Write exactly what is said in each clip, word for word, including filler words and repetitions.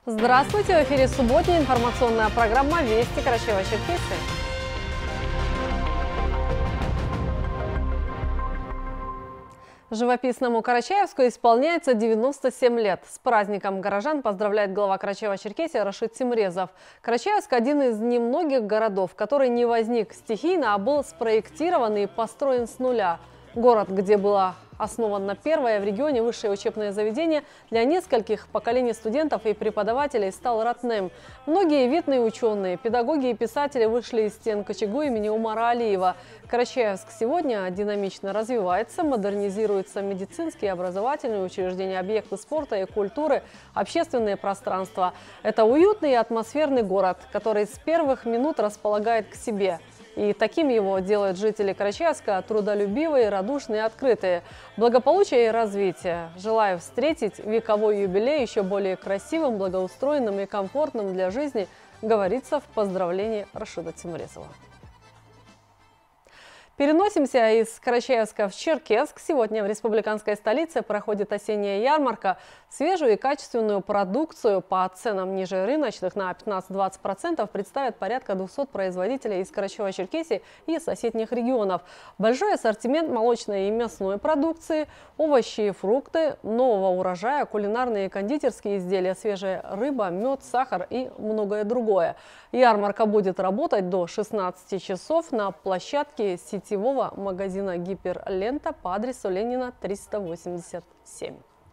Здравствуйте! В эфире субботняя информационная программа «Вести Карачаева-Черкесии». Живописному Карачаевску исполняется девяносто семь лет. С праздником горожан поздравляет глава Карачаева-Черкесии Рашид Тимрезов. Карачаевск – один из немногих городов, который не возник стихийно, а был спроектирован и построен с нуля. Город, где было основано первое в регионе высшее учебное заведение для нескольких поколений студентов и преподавателей, стал родным. Многие видные ученые, педагоги и писатели вышли из стен КЧГУ имени Умара Алиева. Карачаевск сегодня динамично развивается, модернизируются медицинские и образовательные учреждения, объекты спорта и культуры, общественные пространства. Это уютный и атмосферный город, который с первых минут располагает к себе. И таким его делают жители Карачаевска: трудолюбивые, радушные и открытые. Благополучия и развития. Желаю встретить вековой юбилей еще более красивым, благоустроенным и комфортным для жизни, говорится в поздравлении Рашида Тимрезова. Переносимся из Карачаевска в Черкесск. Сегодня в республиканской столице проходит осенняя ярмарка. Свежую и качественную продукцию по ценам ниже рыночных на пятнадцать-двадцать процентов представят порядка двухсот производителей из Карачаева-Черкесии и соседних регионов. Большой ассортимент молочной и мясной продукции, овощи и фрукты, нового урожая, кулинарные и кондитерские изделия, свежая рыба, мед, сахар и многое другое. Ярмарка будет работать до шестнадцати часов на площадке сетевого магазина «Гиперлента» по адресу Ленина триста восемьдесят семь.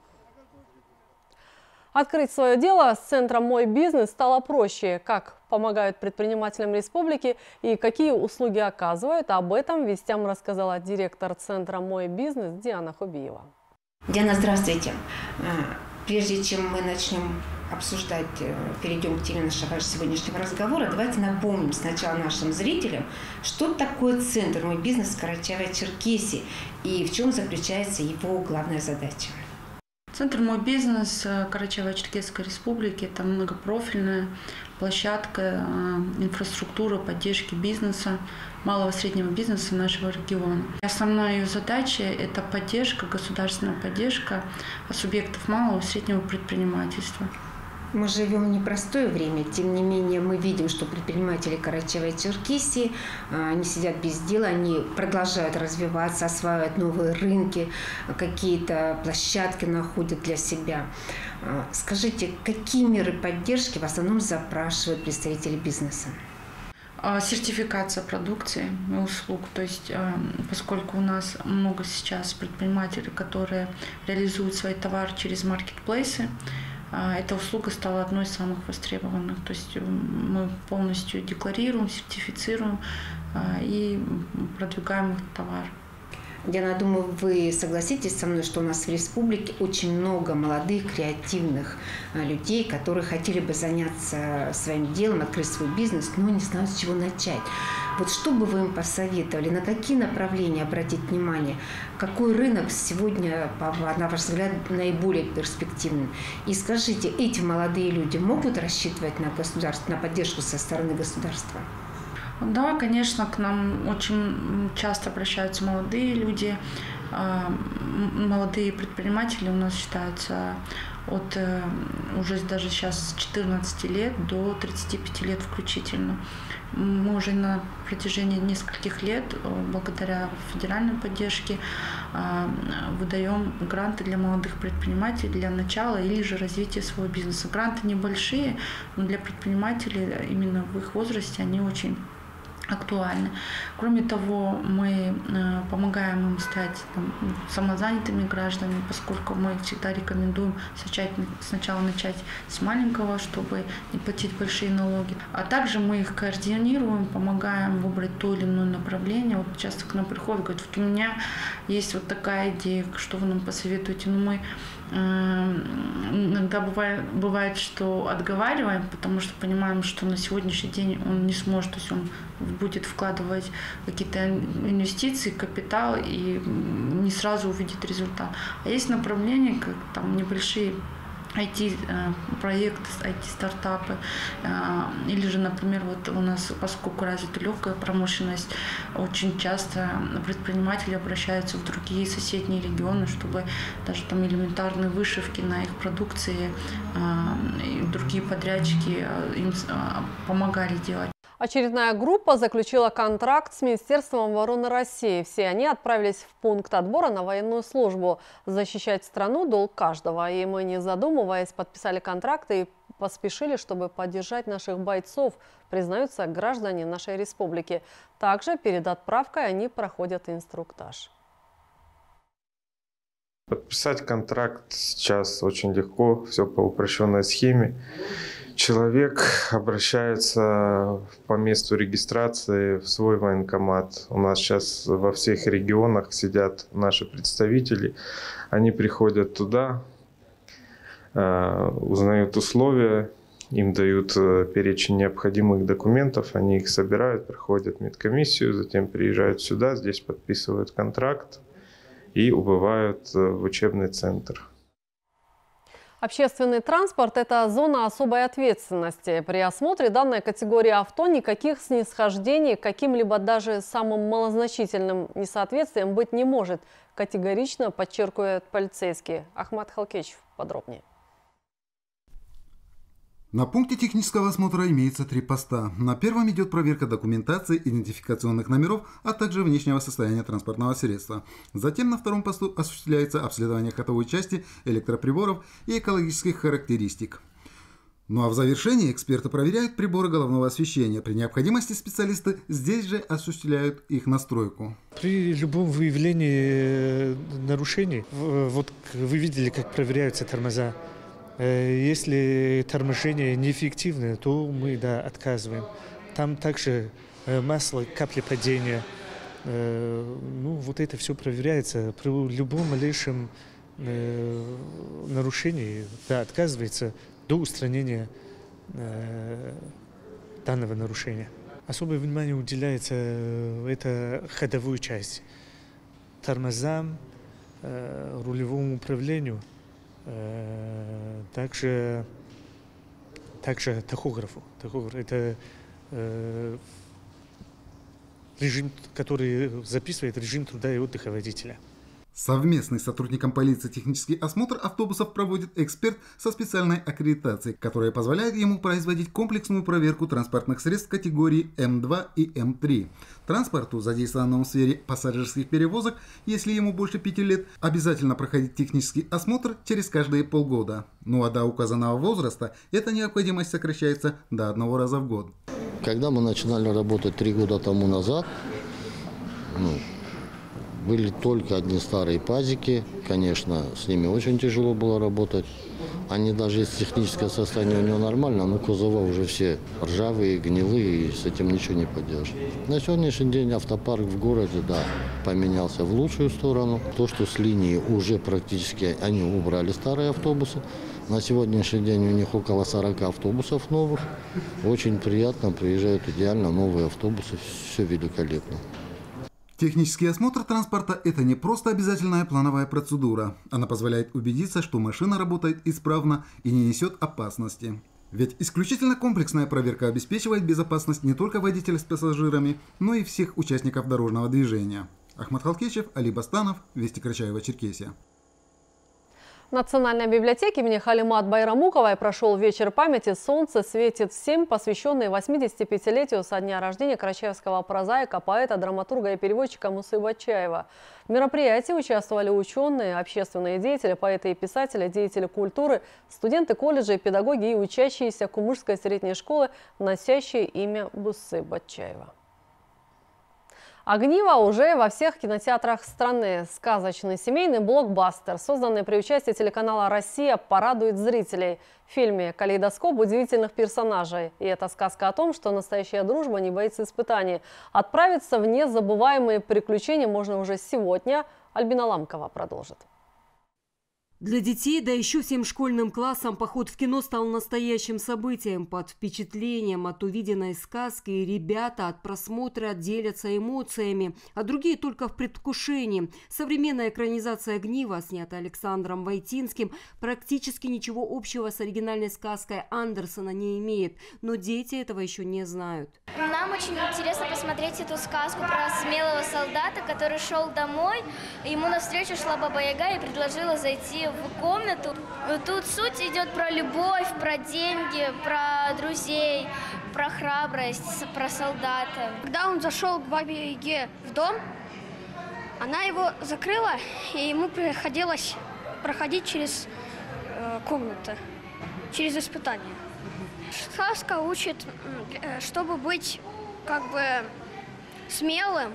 Открыть свое дело с центром «Мой бизнес» стало проще. Как помогают предпринимателям республики и какие услуги оказывают, об этом вестям рассказала директор центра «Мой бизнес» Диана Хубиева. Диана, здравствуйте. Прежде чем мы начнем обсуждать, перейдем к теме нашего сегодняшнего разговора, давайте напомним сначала нашим зрителям, что такое центр «Мой бизнес» Карачаева-Черкесии и в чем заключается его главная задача. Центр «Мой бизнес» Карачаево-Черкесской республики – это многопрофильная площадка, инфраструктура поддержки бизнеса, малого и среднего бизнеса нашего региона. Основная ее задача – это поддержка, государственная поддержка субъектов малого и среднего предпринимательства. Мы живем в непростое время, тем не менее мы видим, что предприниматели Карачаева-Черкесии не сидят без дела, они продолжают развиваться, осваивать новые рынки, какие-то площадки находят для себя. Скажите, какие меры поддержки в основном запрашивают представители бизнеса? Сертификация продукции и услуг, то есть поскольку у нас много сейчас предпринимателей, которые реализуют свои товары через маркетплейсы, эта услуга стала одной из самых востребованных. То есть мы полностью декларируем, сертифицируем и продвигаем этот товар. Диана, думаю, вы согласитесь со мной, что у нас в республике очень много молодых, креативных людей, которые хотели бы заняться своим делом, открыть свой бизнес, но не знают, с чего начать. Вот что бы вы им посоветовали, на какие направления обратить внимание, какой рынок сегодня, на ваш взгляд, наиболее перспективный? И скажите, эти молодые люди могут рассчитывать на государство, на поддержку со стороны государства? Да, конечно, к нам очень часто обращаются молодые люди, молодые предприниматели у нас считаются от уже даже сейчас с четырнадцати лет до тридцати пяти лет включительно. Мы уже на протяжении нескольких лет, благодаря федеральной поддержке, выдаем гранты для молодых предпринимателей для начала или же развития своего бизнеса. Гранты небольшие, но для предпринимателей именно в их возрасте они очень актуальны. Кроме того, мы помогаем им стать там, самозанятыми гражданами, поскольку мы всегда рекомендуем сначала, сначала начать с маленького, чтобы не платить большие налоги. А также мы их координируем, помогаем выбрать то или иное направление. Вот часто к нам приходят, говорят, вот у меня есть вот такая идея, что вы нам посоветуете. Но мы иногда бывает, бывает, что отговариваем, потому что понимаем, что на сегодняшний день он не сможет, то есть он будет вкладывать какие-то инвестиции, капитал и не сразу увидит результат. А есть направления, как там небольшие ай ти-проекты, ай ти-стартапы. Или же, например, вот у нас, поскольку развита легкая промышленность, очень часто предприниматели обращаются в другие соседние регионы, чтобы даже там элементарные вышивки на их продукции другие подрядчики им помогали делать. Очередная группа заключила контракт с Министерством обороны России. Все они отправились в пункт отбора на военную службу. Защищать страну – долг каждого. И мы, не задумываясь, подписали контракты и поспешили, чтобы поддержать наших бойцов, признаются граждане нашей республики. Также перед отправкой они проходят инструктаж. Подписать контракт сейчас очень легко, все по упрощенной схеме. Человек обращается по месту регистрации в свой военкомат. У нас сейчас во всех регионах сидят наши представители. Они приходят туда, узнают условия, им дают перечень необходимых документов, они их собирают, проходят медкомиссию, затем приезжают сюда, здесь подписывают контракт и убывают в учебный центр. Общественный транспорт – это зона особой ответственности. При осмотре данной категории авто никаких снисхождений к каким-либо даже самым малозначительным несоответствиям быть не может, категорично подчеркивает полицейский. Ахмат Халкечев подробнее. На пункте технического осмотра имеется три поста. На первом идет проверка документации, идентификационных номеров, а также внешнего состояния транспортного средства. Затем на втором посту осуществляется обследование ходовой части, электроприборов и экологических характеристик. Ну а в завершении эксперты проверяют приборы головного освещения. При необходимости специалисты здесь же осуществляют их настройку. При любом выявлении нарушений, вот вы видели, как проверяются тормоза. Если торможение неэффективное, то мы, да, отказываем. Там также масло, капли падения. Ну, вот это все проверяется. При любом малейшем нарушении, да, отказывается до устранения данного нарушения. Особое внимание уделяется это ходовой части. Тормозам, рулевому управлению. Также, также тахографу. Тахограф – это э, режим, который записывает режим труда и отдыха водителя. Совместный с сотрудником полиции технический осмотр автобусов проводит эксперт со специальной аккредитацией, которая позволяет ему производить комплексную проверку транспортных средств категории эм два и эм три. Транспорту, задействованному в сфере пассажирских перевозок, если ему больше пяти лет, обязательно проходить технический осмотр через каждые полгода. Ну а до указанного возраста эта необходимость сокращается до одного раза в год. Когда мы начинали работать три года тому назад, ну, были только одни старые пазики, конечно, с ними очень тяжело было работать. Они даже если техническое состояние у него нормально, но кузова уже все ржавые, гнилые, и с этим ничего не поделаешь. На сегодняшний день автопарк в городе, да, поменялся в лучшую сторону. То, что с линии уже практически они убрали старые автобусы. На сегодняшний день у них около сорока автобусов новых. Очень приятно, приезжают идеально новые автобусы, все великолепно. Технический осмотр транспорта – это не просто обязательная плановая процедура. Она позволяет убедиться, что машина работает исправно и не несет опасности. Ведь исключительно комплексная проверка обеспечивает безопасность не только водителя с пассажирами, но и всех участников дорожного движения. Ахмат Халкечев, Али Бастанов, Вести Карачаево-Черкесия. В Национальной библиотеке имени Халимат Байрамуковой прошел вечер памяти «Солнце светит всем», посвященный восьмидесятипятилетию со дня рождения карачаевского прозаика, поэта, драматурга и переводчика Мусы Батчаева. В мероприятии участвовали ученые, общественные деятели, поэты и писатели, деятели культуры, студенты колледжей, педагоги и учащиеся Кумышской средней школы, носящие имя Мусы Батчаева. «Огниво» уже во всех кинотеатрах страны. Сказочный семейный блокбастер, созданный при участии телеканала «Россия», порадует зрителей. В фильме «Калейдоскоп удивительных персонажей». И это сказка о том, что настоящая дружба не боится испытаний. Отправиться в незабываемые приключения можно уже сегодня. Альбина Ламкова продолжит. Для детей, да еще всем школьным классам, поход в кино стал настоящим событием. Под впечатлением от увиденной сказки ребята от просмотра делятся эмоциями, а другие только в предвкушении. Современная экранизация «Огниво», снятая Александром Войтинским, практически ничего общего с оригинальной сказкой Андерсона не имеет. Но дети этого еще не знают. Нам очень интересно посмотреть эту сказку про смелого солдата, который шел домой. Ему навстречу шла Баба Яга и предложила зайти зашли в комнату. Тут суть идет про любовь, про деньги, про друзей, про храбрость, про солдата. Когда он зашел к бабе Яге в дом, она его закрыла, и ему приходилось проходить через э, комнаты, через испытания. Сказка учит, чтобы быть как бы смелым,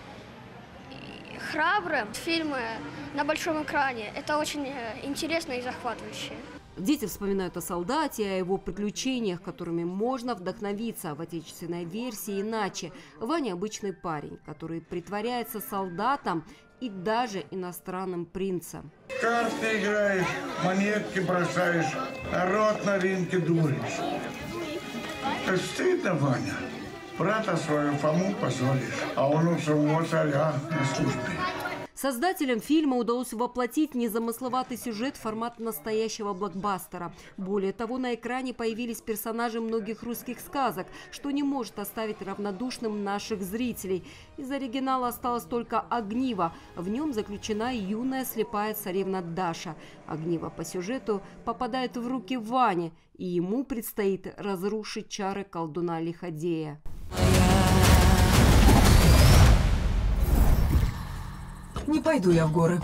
храбрым. Фильмы на большом экране – это очень интересно и захватывающе. Дети вспоминают о солдате, о его приключениях, которыми можно вдохновиться. В отечественной версии иначе. Ваня – обычный парень, который притворяется солдатом и даже иностранным принцем. Карты играешь, монетки бросаешь, народ на рынке дуришь. Это стыдно, Ваня. Брата своего Фому позоришь, а он у самого царя на службе. Создателям фильма удалось воплотить незамысловатый сюжет в формат настоящего блокбастера. Более того, на экране появились персонажи многих русских сказок, что не может оставить равнодушным наших зрителей. Из оригинала осталось только «Огниво». В нем заключена юная слепая царевна Даша. «Огниво» по сюжету попадает в руки Вани, и ему предстоит разрушить чары колдуна-лиходея. Не пойду я в горы.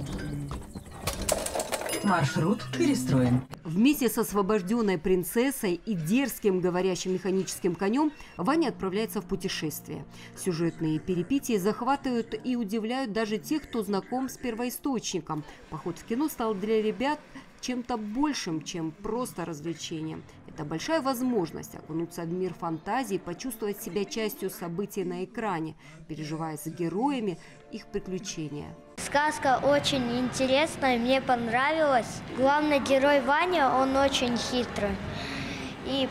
Маршрут перестроен. Вместе с освобожденной принцессой и дерзким говорящим механическим конем Ваня отправляется в путешествие. Сюжетные перипетии захватывают и удивляют даже тех, кто знаком с первоисточником. Поход в кино стал для ребят чем-то большим, чем просто развлечением. Это большая возможность окунуться в мир фантазии, почувствовать себя частью событий на экране, переживая за героями их приключения. Сказка очень интересная, мне понравилась. Главный герой Ваня, он очень хитрый. И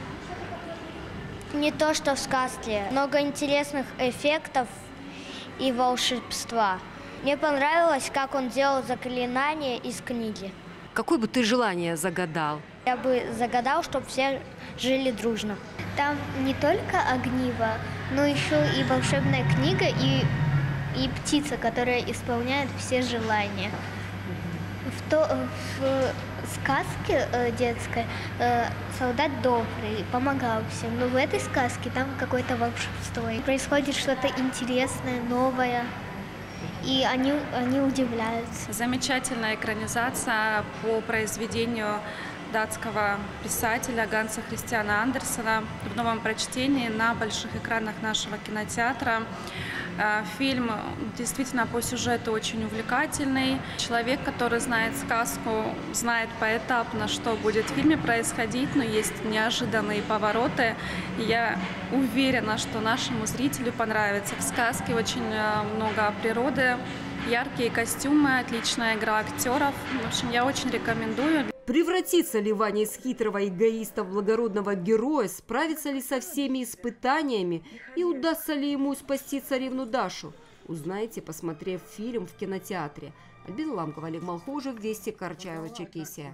не то, что в сказке. Много интересных эффектов и волшебства. Мне понравилось, как он делал заклинания из книги. Какое бы ты желание загадал? Я бы загадал, чтобы все жили дружно. Там не только огниво, но еще и волшебная книга, и, и птица, которая исполняет все желания. В, то, в сказке э, детской э, солдат добрый, помогал всем, но в этой сказке там какое-то волшебство. И происходит что-то интересное, новое. И они, они удивляются. Замечательная экранизация по произведению датского писателя Ганса Христиана Андерсена в новом прочтении на больших экранах нашего кинотеатра. Фильм действительно по сюжету очень увлекательный. Человек, который знает сказку, знает поэтапно, что будет в фильме происходить, но есть неожиданные повороты. И я уверена, что нашему зрителю понравится. В сказке очень много природы, яркие костюмы, отличная игра актеров. В общем, я очень рекомендую. Превратится ли Ваня из хитрого эгоиста в благородного героя, справится ли со всеми испытаниями и удастся ли ему спасти царевну Дашу? Узнаете, посмотрев фильм в кинотеатре. Альбина Ламкова, Олег Малхожев, Вести, Карачаево, Черкесия.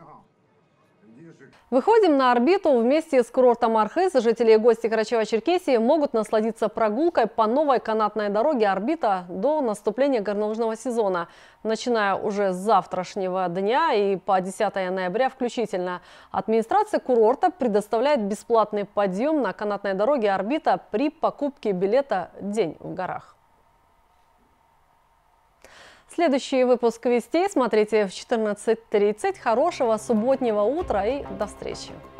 Выходим на орбиту. Вместе с курортом Архыз жители и гости Карачаева-Черкесии могут насладиться прогулкой по новой канатной дороге «Орбита» до наступления горнолыжного сезона, начиная уже с завтрашнего дня и по десятое ноября включительно. Администрация курорта предоставляет бесплатный подъем на канатной дороге «Орбита» при покупке билета «День в горах». Следующий выпуск «Вестей» смотрите в четырнадцать тридцать. Хорошего субботнего утра и до встречи!